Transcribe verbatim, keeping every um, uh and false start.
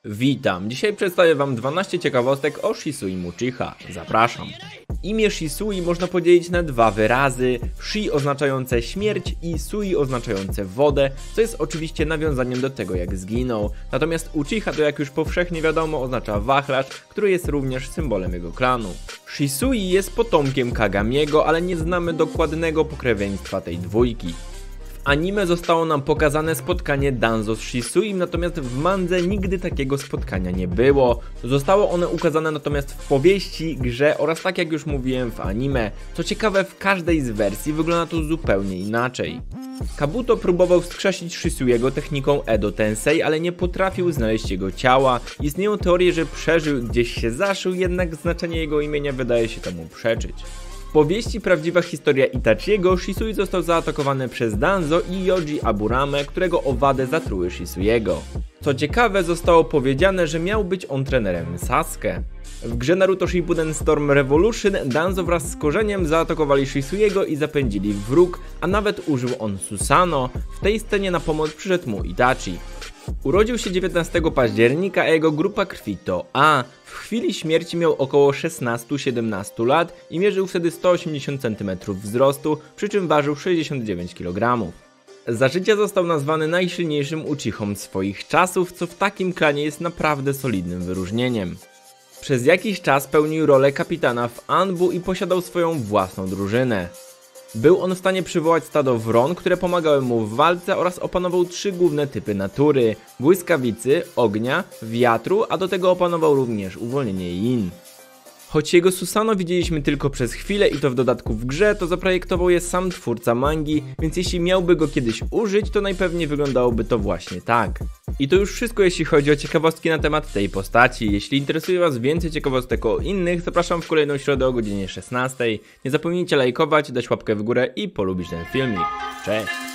Witam, dzisiaj przedstawię wam dwanaście ciekawostek o Shisui Uchiha. Zapraszam. Imię Shisui można podzielić na dwa wyrazy, Shi oznaczające śmierć i Sui oznaczające wodę, co jest oczywiście nawiązaniem do tego, jak zginął. Natomiast Uchiha to, jak już powszechnie wiadomo, oznacza wachlarz, który jest również symbolem jego klanu. Shisui jest potomkiem Kagamiego, ale nie znamy dokładnego pokrewieństwa tej dwójki. W anime zostało nam pokazane spotkanie Danzo z Shisuim, natomiast w mandze nigdy takiego spotkania nie było. Zostało one ukazane natomiast w powieści, grze oraz, tak jak już mówiłem, w anime. Co ciekawe, w każdej z wersji wygląda to zupełnie inaczej. Kabuto próbował wskrzesić Shisuiego techniką Edo Tensei, ale nie potrafił znaleźć jego ciała. Istnieją teorie, że przeżył, gdzieś się zaszył, jednak znaczenie jego imienia wydaje się temu przeczyć. W powieści Prawdziwa historia Itachiego Shisui został zaatakowany przez Danzo i Yoji Aburame, którego owady zatruły Shisuiego. Co ciekawe, zostało powiedziane, że miał być on trenerem Sasuke. W grze Naruto Shippuden Storm Revolution Danzo wraz z Korzeniem zaatakowali Shisuiego i zapędzili wróg, a nawet użył on Susanoo. W tej scenie na pomoc przyszedł mu Itachi. Urodził się dziewiętnastego października, a jego grupa krwi to A. W chwili śmierci miał około szesnaście do siedemnastu lat i mierzył wtedy sto osiemdziesiąt centymetrów wzrostu, przy czym ważył sześćdziesiąt dziewięć kilogramów. Za życia został nazwany najsilniejszym Uchihą swoich czasów, co w takim klanie jest naprawdę solidnym wyróżnieniem. Przez jakiś czas pełnił rolę kapitana w Anbu i posiadał swoją własną drużynę. Był on w stanie przywołać stado wron, które pomagały mu w walce, oraz opanował trzy główne typy natury: błyskawicy, ognia, wiatru, a do tego opanował również uwolnienie Yin. Choć jego Susanoo widzieliśmy tylko przez chwilę i to w dodatku w grze, to zaprojektował je sam twórca mangi, więc jeśli miałby go kiedyś użyć, to najpewniej wyglądałoby to właśnie tak. I to już wszystko, jeśli chodzi o ciekawostki na temat tej postaci. Jeśli interesuje was więcej ciekawostek o innych, zapraszam w kolejną środę o godzinie szesnastej. Nie zapomnijcie lajkować, dać łapkę w górę i polubić ten filmik. Cześć!